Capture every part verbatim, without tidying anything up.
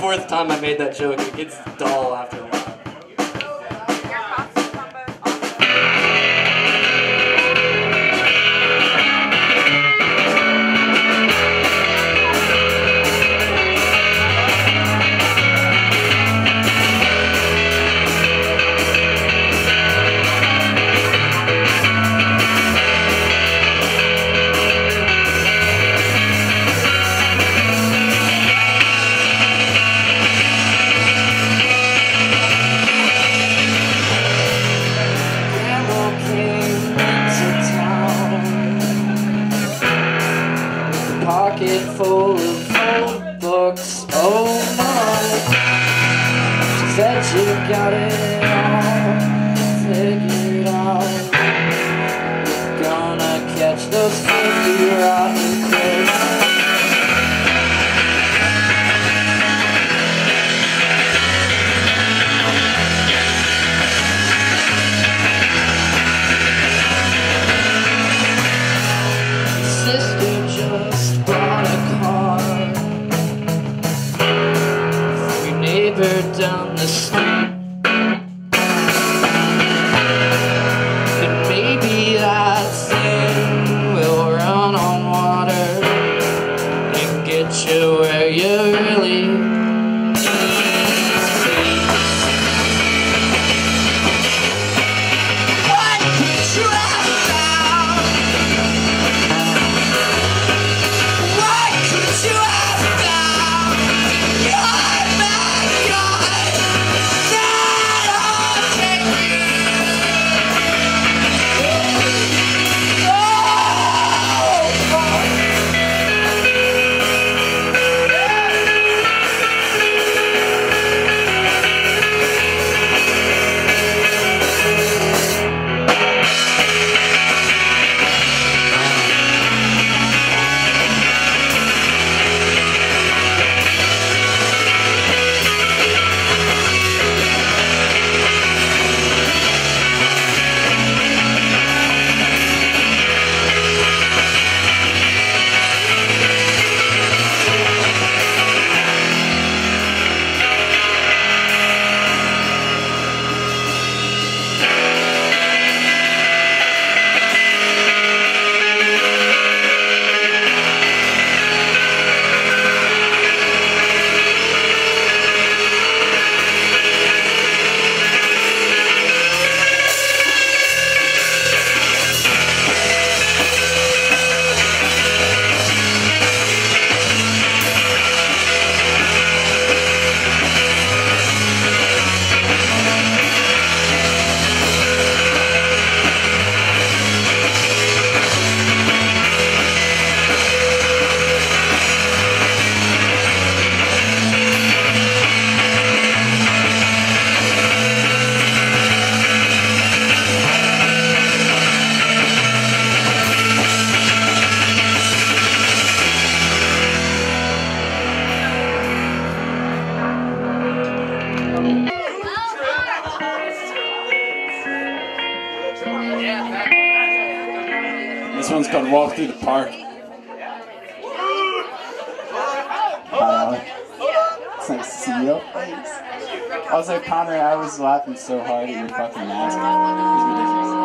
fourth time I made that joke. It gets dull after a while. Pocket full of old books, oh my. She said you got it all figured out. You're gonna catch those funky rotten clips. Sister just bought a car for your neighbor down the street. And maybe that thing will run on water and get you where you really need to be. What could you have found? What could you have found? You're my God, that'll take you. Oh, fuck. This one's called Walk Through the Park. Hi, Alec. It's nice to see you. Thanks. Also, Connor, I was laughing so hard at your fucking mask. It was ridiculous.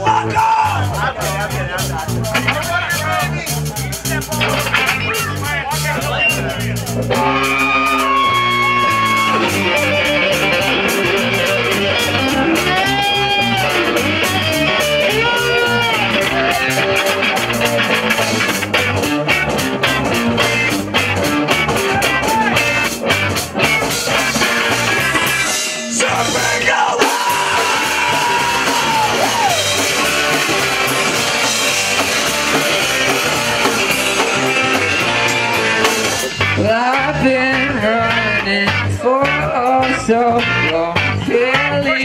I've been running for oh so long, feeling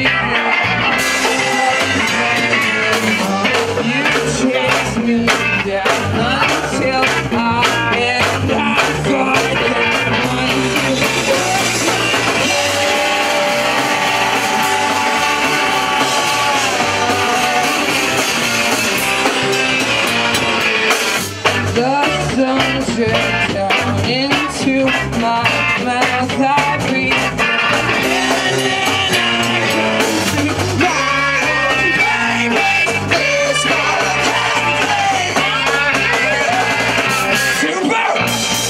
you chase me down until I end up falling. The sun drips down into my mouth, I breathe in and I can see my baby is super.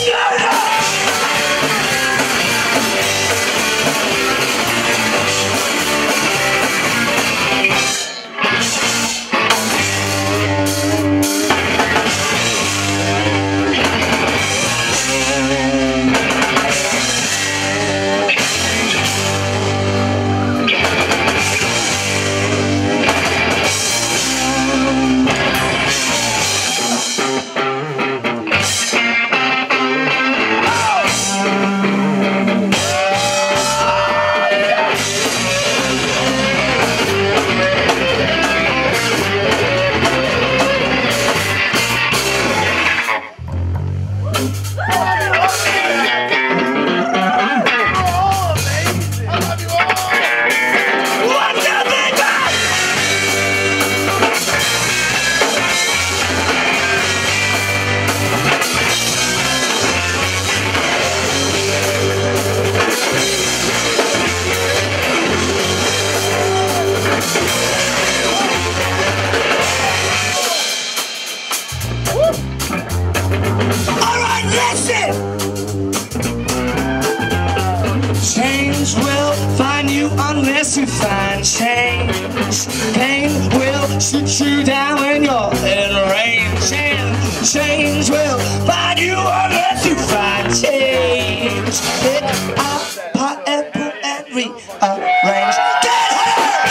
Change will find you unless you find change. Pain will shoot you down when you're in range. And change will find you unless you find change. Pick up, pot and put and rearrange. Get hurt!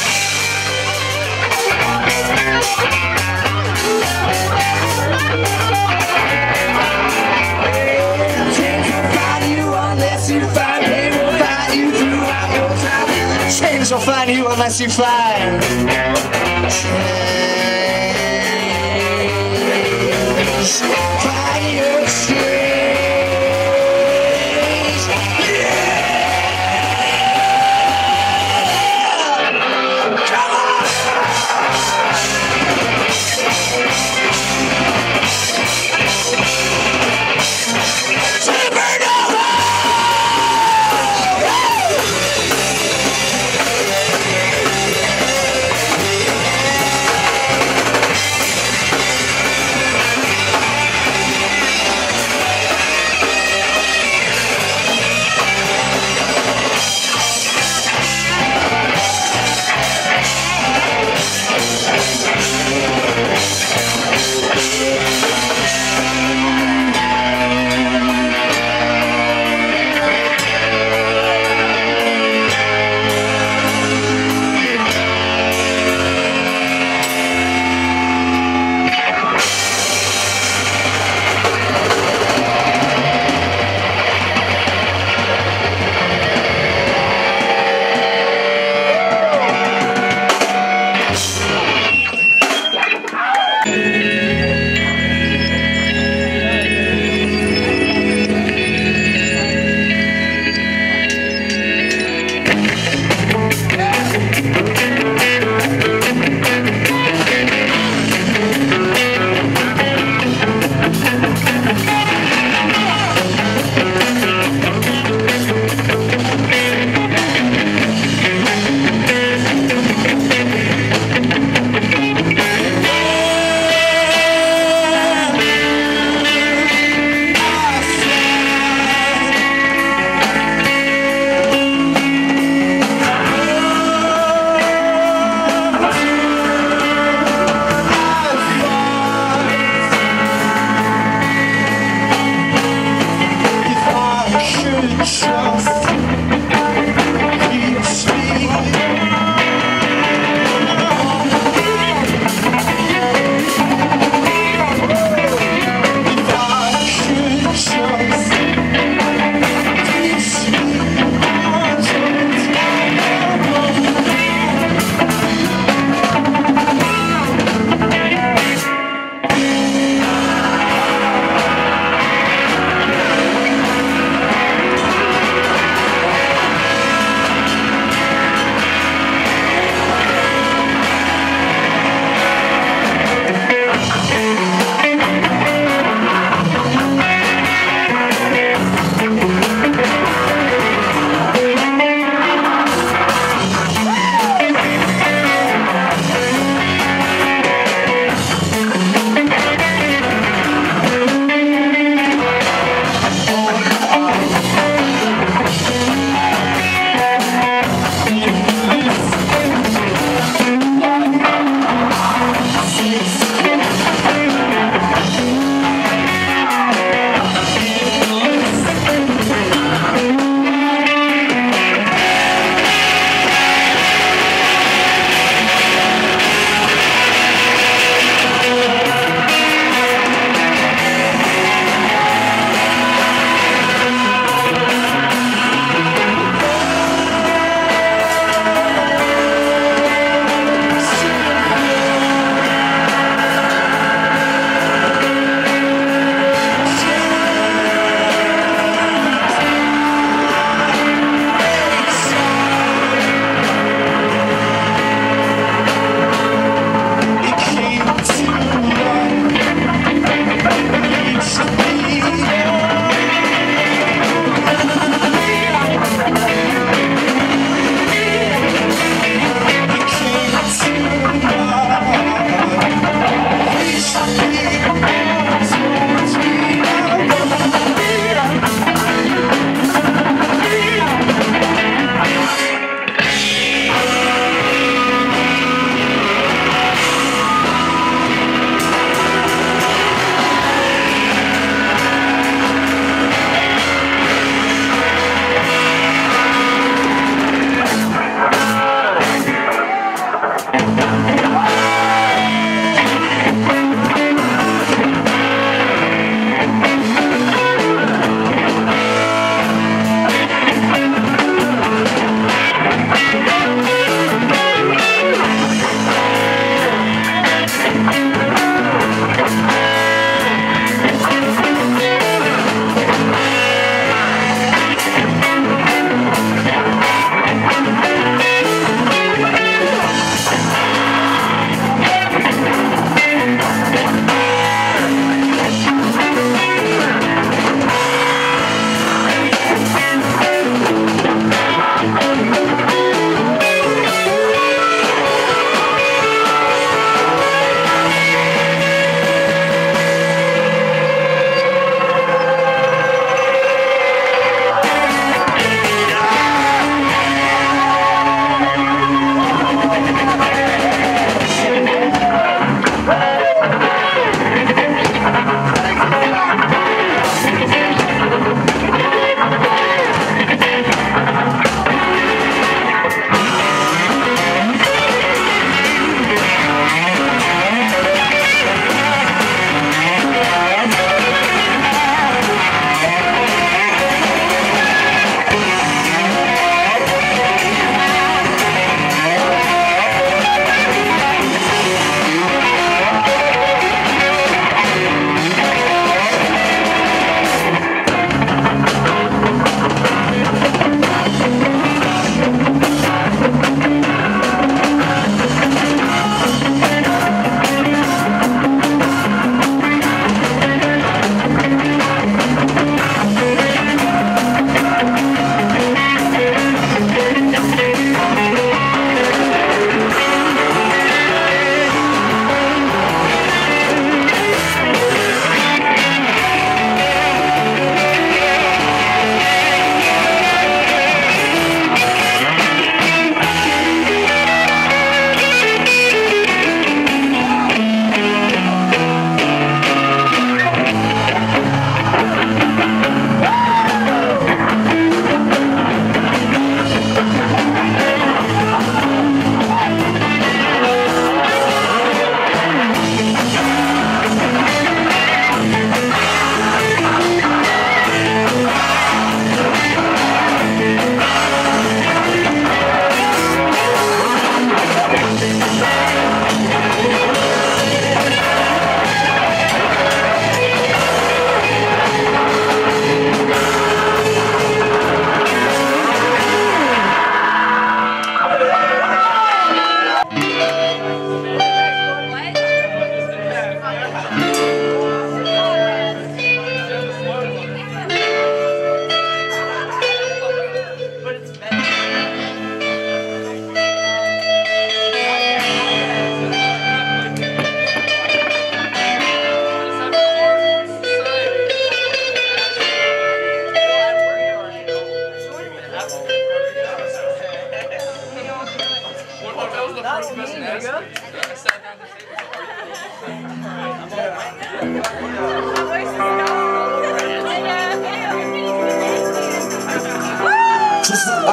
Change will find you unless you find pain. Will find you throughout your time. Change will find you unless you find change. Find your change.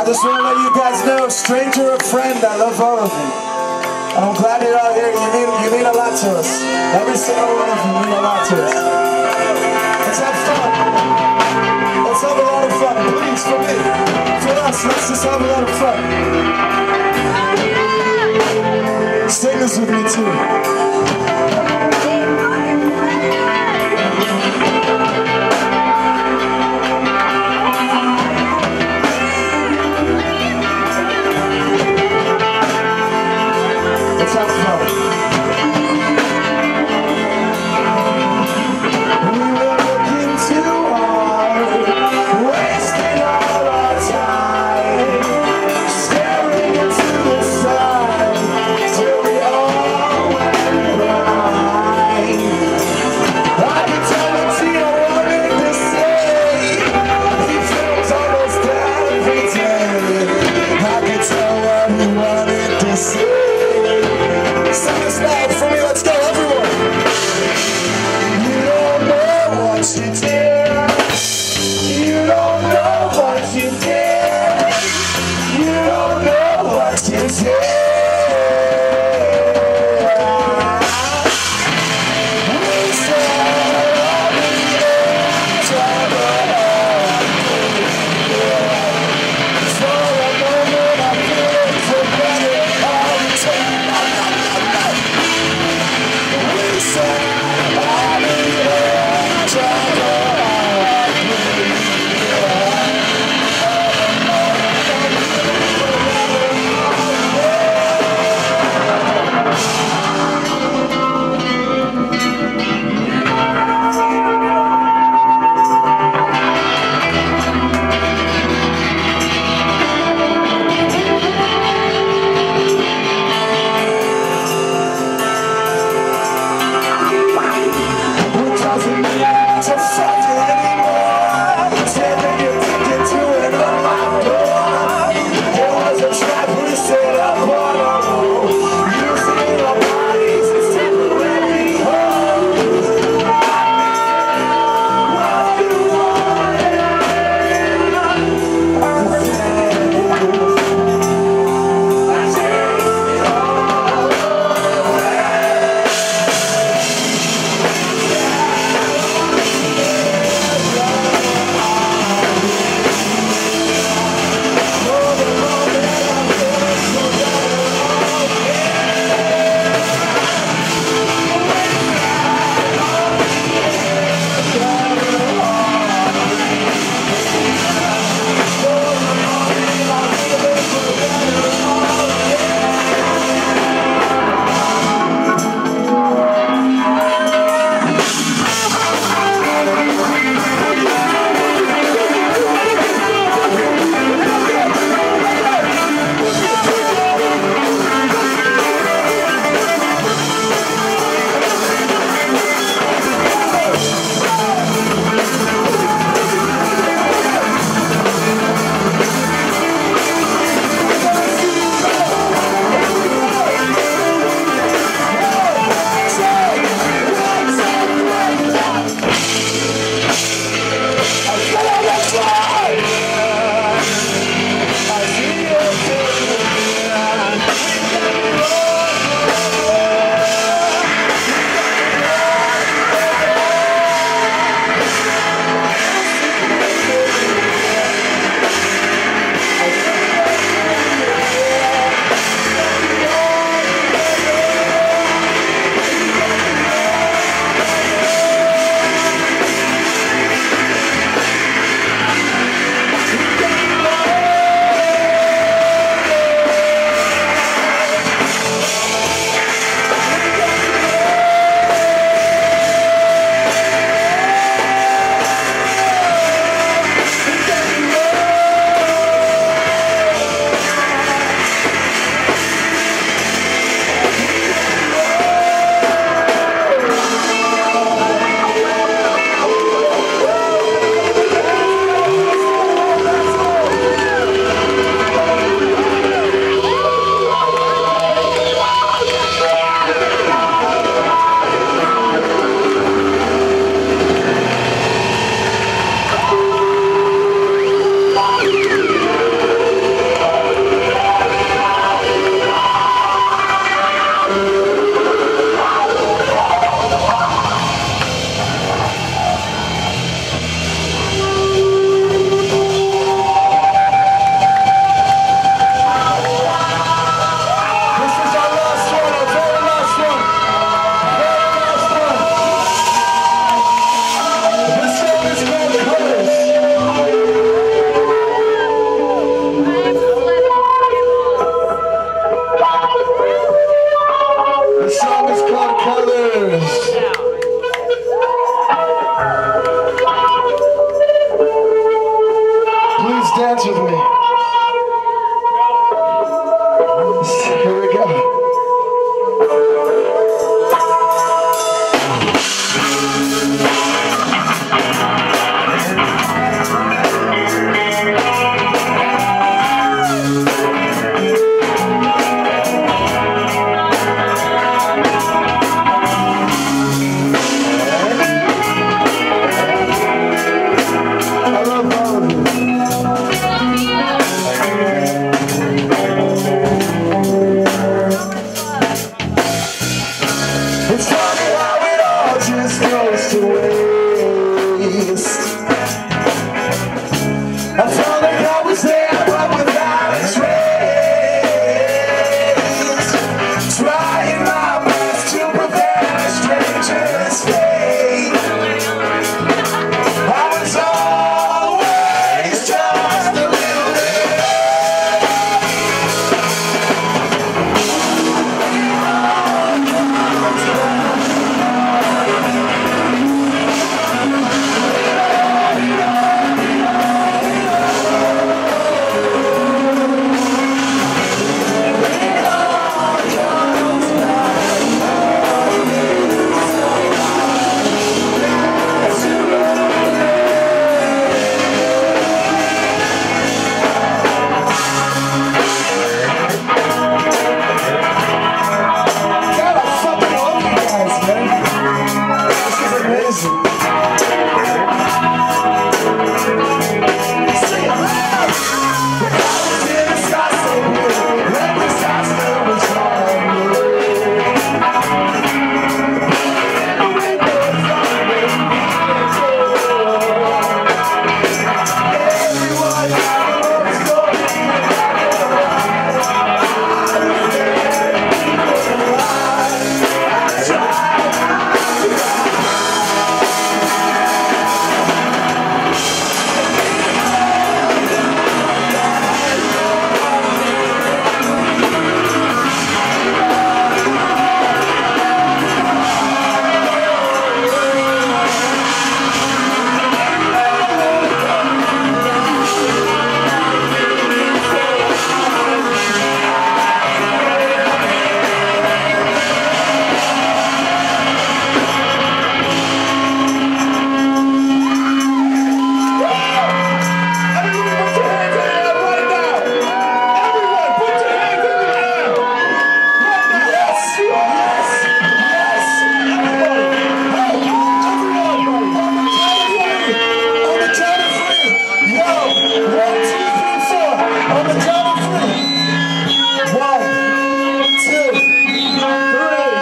just want to let you guys know, stranger or friend, I love all of you. I'm glad you're all here. You mean, you mean a lot to us. Every single one of you mean a lot to us. Let's have fun. Let's have a lot of fun. Please, for me, for us, let's just have a lot of fun. Sing this with me too. Let's have fun. It's funny how it all just goes to waste. I felt like I was there, but without a trace. Trying my best to prevent a stranger's fate. I was always just a little bit.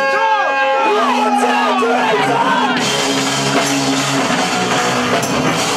One, two, three, go!